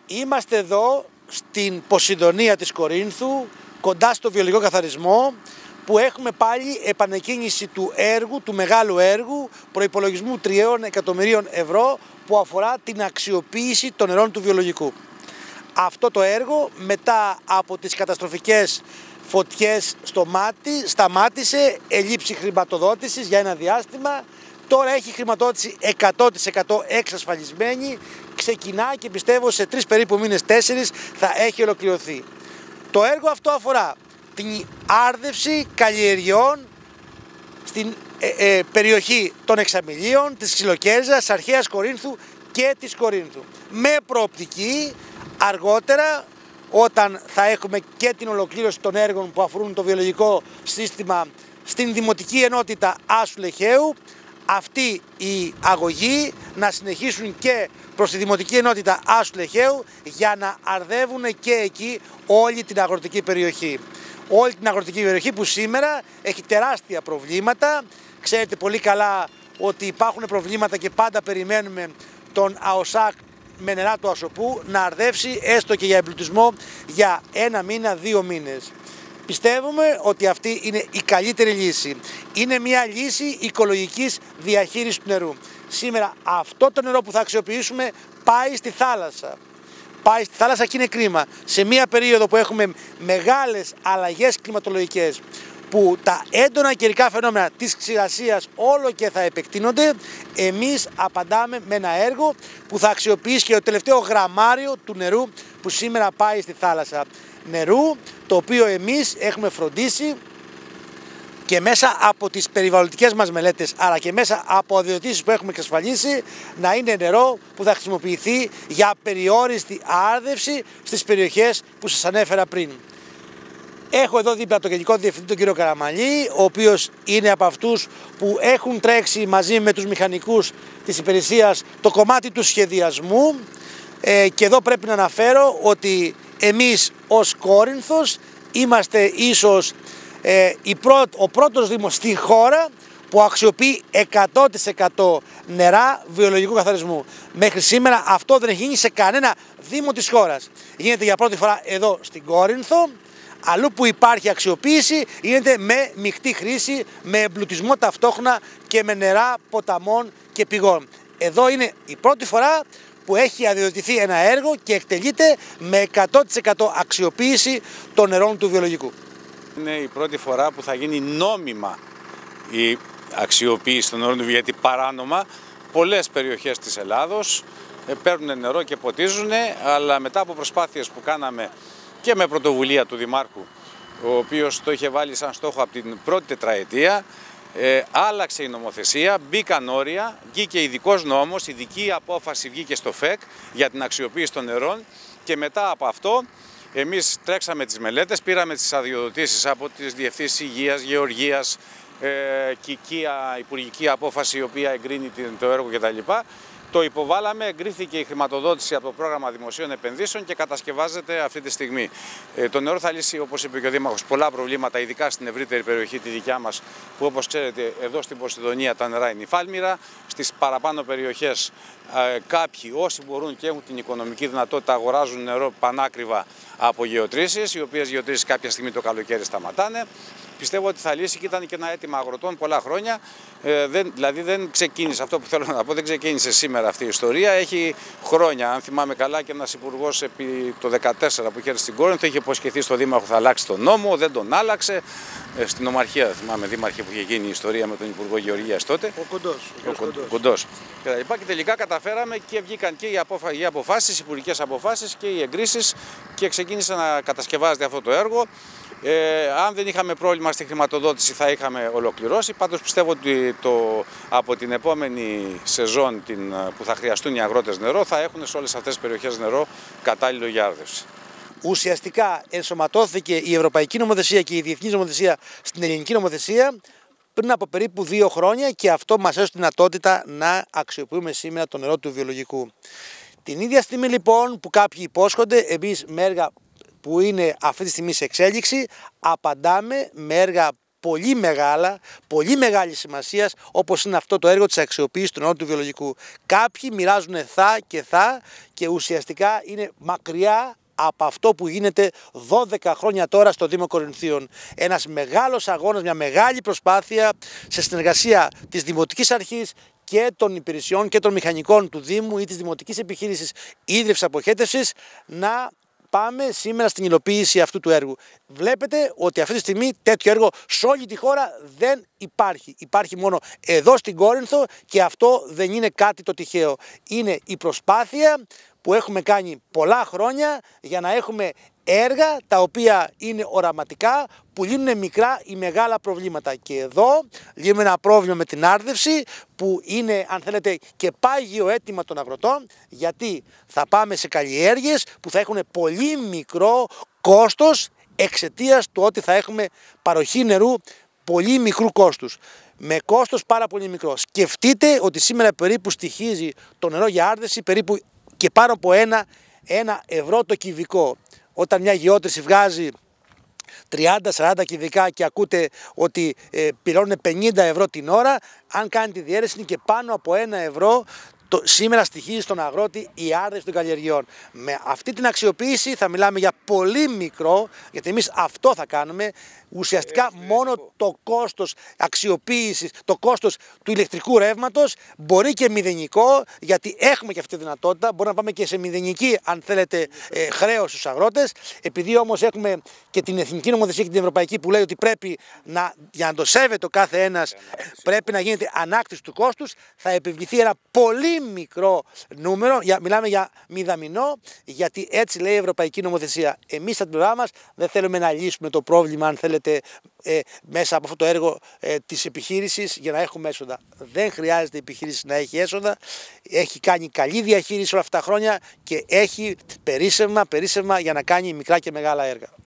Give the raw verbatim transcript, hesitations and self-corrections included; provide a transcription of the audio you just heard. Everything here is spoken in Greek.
Είμαστε εδώ στην Ποσειδονία της Κορίνθου, κοντά στο βιολογικό καθαρισμό, που έχουμε πάλι επανεκκίνηση του έργου, του μεγάλου έργου, προϋπολογισμού τριών εκατομμυρίων ευρώ, που αφορά την αξιοποίηση των νερών του βιολογικού. Αυτό το έργο, μετά από τις καταστροφικές φωτιές στο Μάτι, σταμάτησε, ελήψη χρηματοδότησης για ένα διάστημα. Τώρα έχει χρηματοδότηση εκατό τοις εκατό εξασφαλισμένη, ξεκινά και πιστεύω σε τρεις περίπου μήνες, τέσσερις θα έχει ολοκληρωθεί. Το έργο αυτό αφορά την άρδευση καλλιεργειών στην ε, ε, περιοχή των Εξαμηλίων, της Ξυλοκέριζας, Αρχαίας Κορίνθου και της Κορίνθου. Με προοπτική αργότερα, όταν θα έχουμε και την ολοκλήρωση των έργων που αφορούν το βιολογικό σύστημα στην Δημοτική Ενότητα Άσου Λεχαίου, αυτή η αγωγή να συνεχίσουν και προς τη Δημοτική Ενότητα Άσου Λεχαίου για να αρδεύουν και εκεί όλη την αγροτική περιοχή. Όλη την αγροτική περιοχή που σήμερα έχει τεράστια προβλήματα. Ξέρετε πολύ καλά ότι υπάρχουν προβλήματα και πάντα περιμένουμε τον ΑΟΣΑΚ με νερά του Ασοπού να αρδεύσει έστω και για εμπλουτισμό για ένα μήνα, δύο μήνες. Πιστεύουμε ότι αυτή είναι η καλύτερη λύση. Είναι μια λύση οικολογικής διαχείρισης του νερού. Σήμερα αυτό το νερό που θα αξιοποιήσουμε πάει στη θάλασσα. Πάει στη θάλασσα και είναι κρίμα. Σε μια περίοδο που έχουμε μεγάλες αλλαγές κλιματολογικές, που τα έντονα καιρικά φαινόμενα της ξηρασίας όλο και θα επεκτείνονται, εμείς απαντάμε με ένα έργο που θα αξιοποιήσει και το τελευταίο γραμμάριο του νερού που σήμερα πάει στη θάλασσα. Νερού το οποίο εμείς έχουμε φροντίσει και μέσα από τις περιβαλλοντικές μας μελέτες, αλλά και μέσα από αδειοδοτήσεις που έχουμε εξασφαλίσει, να είναι νερό που θα χρησιμοποιηθεί για περιόριστη άρδευση στις περιοχές που σας ανέφερα πριν. Έχω εδώ δίπλα τον Γενικό Διευθυντή, τον κύριο Καραμαλή, ο οποίος είναι από αυτούς που έχουν τρέξει μαζί με τους μηχανικούς της υπηρεσίας το κομμάτι του σχεδιασμού, ε, και εδώ πρέπει να αναφέρω ότι εμείς ως Κόρινθος είμαστε ίσως ε, η πρώτη, ο πρώτος δήμος στη χώρα που αξιοποιεί εκατό τοις εκατό νερά βιολογικού καθαρισμού. Μέχρι σήμερα αυτό δεν έχει γίνει σε κανένα δήμο της χώρας. Γίνεται για πρώτη φορά εδώ στην Κόρινθο. Αλλού που υπάρχει αξιοποίηση γίνεται με μεικτή χρήση, με εμπλουτισμό ταυτόχρονα και με νερά ποταμών και πηγών. Εδώ είναι η πρώτη φορά που έχει αδειοδοτηθεί ένα έργο και εκτελείται με εκατό τοις εκατό αξιοποίηση των νερών του βιολογικού. Είναι η πρώτη φορά που θα γίνει νόμιμα η αξιοποίηση των νερών του βιολογικού, γιατί παράνομα πολλές περιοχές της Ελλάδος παίρνουν νερό και ποτίζουν, αλλά μετά από προσπάθειες που κάναμε και με πρωτοβουλία του Δημάρχου, ο οποίος το είχε βάλει σαν στόχο από την πρώτη τετραετία, ε, άλλαξε η νομοθεσία, μπήκαν όρια, βγήκε ειδικός νόμος, ειδική απόφαση βγήκε στο ΦΕΚ για την αξιοποίηση των νερών, και μετά από αυτό εμείς τρέξαμε τις μελέτες, πήραμε τις αδειοδοτήσεις από τις Διευθύνσεις Υγείας, Γεωργίας, ε, ΚΙΚΙΑ, υπουργική απόφαση η οποία εγκρίνει το έργο κτλ. Το υποβάλαμε, εγκρίθηκε η χρηματοδότηση από το πρόγραμμα δημοσίων επενδύσεων και κατασκευάζεται αυτή τη στιγμή. Ε, το νερό θα λύσει, όπως είπε και ο Δήμαρχος, πολλά προβλήματα, ειδικά στην ευρύτερη περιοχή τη δικιά μας, που όπως ξέρετε εδώ στην Ποσειδονία τα νερά είναι υφάλμυρα. Στις παραπάνω περιοχές ε, κάποιοι όσοι μπορούν και έχουν την οικονομική δυνατότητα αγοράζουν νερό πανάκριβα από γεωτρήσεις, οι οποίες γεωτρήσεις κάποια στιγμή το καλοκαίρι σταματάνε. Πιστεύω ότι θα λύσει και ήταν και ένα αίτημα αγροτών πολλά χρόνια. Ε, δεν, δηλαδή δεν ξεκίνησε, αυτό που θέλω να πω, δεν ξεκίνησε σήμερα αυτή η ιστορία. Έχει χρόνια. Αν θυμάμαι καλά, και ένας υπουργός επί το δύο χιλιάδες δεκατέσσερα που είχε στην Κόρινθο είχε υποσχεθεί στον Δήμαρχο θα αλλάξει τον νόμο, δεν τον άλλαξε. Ε, στην Ομαρχία, θυμάμαι, Δήμαρχε, που είχε γίνει η ιστορία με τον Υπουργό Γεωργίας τότε. Ο Κοντός. Ο, ο Κοντός. Κοντός. Και, και τελικά καταφέραμε και βγήκαν και οι, αποφα... οι αποφάσεις, οι υπουργικές αποφάσεις και οι εγκρίσεις και ξεκίνησε να κατασκευάζεται αυτό το έργο. Ε, αν δεν είχαμε πρόβλημα στη χρηματοδότηση θα είχαμε ολοκληρώσει. Πάντως πιστεύω ότι το, από την επόμενη σεζόν την, που θα χρειαστούν οι αγρότες νερό, θα έχουν σε όλες αυτές τις περιοχές νερό κατάλληλο για άρδευση. Ουσιαστικά ενσωματώθηκε η Ευρωπαϊκή Νομοθεσία και η Διεθνής Νομοθεσία στην Ελληνική Νομοθεσία πριν από περίπου δύο χρόνια, και αυτό μας έδωσε τη δυνατότητα να αξιοποιούμε σήμερα το νερό του βιολογικού. Την ίδια στιγμή λοιπόν που κάποιοι υπόσχονται, εμείς με έργα που είναι αυτή τη στιγμή σε εξέλιξη, απαντάμε με έργα πολύ μεγάλα, πολύ μεγάλη σημασία, όπως είναι αυτό το έργο της αξιοποίησης του νερού του βιολογικού. Κάποιοι μοιράζουν θα και θα και ουσιαστικά είναι μακριά από αυτό που γίνεται δώδεκα χρόνια τώρα στο Δήμο Κορινθίων. Ένας μεγάλος αγώνας, μια μεγάλη προσπάθεια σε συνεργασία της Δημοτικής Αρχής και των υπηρεσιών και των μηχανικών του Δήμου ή της Δημοτικής Επιχείρησης Ίδρυυσης Αποχέτευσης να πάμε σήμερα στην υλοποίηση αυτού του έργου. Βλέπετε ότι αυτή τη στιγμή τέτοιο έργο σε όλη τη χώρα δεν υπάρχει. Υπάρχει μόνο εδώ στην Κόρινθο και αυτό δεν είναι κάτι το τυχαίο. Είναι η προσπάθεια που έχουμε κάνει πολλά χρόνια για να έχουμε έργα τα οποία είναι οραματικά, που λύνουν μικρά ή μεγάλα προβλήματα. Και εδώ λύνουμε ένα πρόβλημα με την άρδευση που είναι, αν θέλετε, και πάγιο αίτημα των αγροτών, γιατί θα πάμε σε καλλιέργειες που θα έχουν πολύ μικρό κόστος εξαιτίας του ότι θα έχουμε παροχή νερού πολύ μικρού κόστους. Με κόστος πάρα πολύ μικρό. Σκεφτείτε ότι σήμερα περίπου στοιχίζει το νερό για άρδευση περίπου και πάνω από ένα, ένα ευρώ το κυβικό. Όταν μια γεώτρηση βγάζει τριάντα σαράντα κυβικά και ακούτε ότι ε, πληρώνουν πενήντα ευρώ την ώρα, αν κάνει τη διαίρεση είναι και πάνω από ένα ευρώ. Το, σήμερα στοιχίζει στον αγρότη η άρδευση των καλλιεργειών. Με αυτή την αξιοποίηση θα μιλάμε για πολύ μικρό, γιατί εμείς αυτό θα κάνουμε. Ουσιαστικά έτσι, μόνο έτσι. Το κόστος αξιοποίησης, το κόστος του ηλεκτρικού ρεύματος μπορεί και μηδενικό, γιατί έχουμε και αυτή τη δυνατότητα. Μπορούμε να πάμε και σε μηδενική, αν θέλετε, ε, χρέος στους αγρότες. Επειδή όμως έχουμε και την εθνική νομοθεσία και την ευρωπαϊκή που λέει ότι πρέπει να, για να το σέβεται ο κάθε ένας, πρέπει να γίνεται ανάκτηση του κόστους, θα επιβληθεί ένα πολύ μικρό νούμερο, για, μιλάμε για μηδαμινό, γιατί έτσι λέει η ευρωπαϊκή νομοθεσία. Εμείς στα πλευρά μας δεν θέλουμε να λύσουμε το πρόβλημα, αν θέλετε, Ε, μέσα από αυτό το έργο ε, της επιχείρησης για να έχουμε έσοδα. Δεν χρειάζεται η επιχείρηση να έχει έσοδα. Έχει κάνει καλή διαχείριση όλα αυτά τα χρόνια και έχει περίσσευμα, περίσσευμα για να κάνει μικρά και μεγάλα έργα.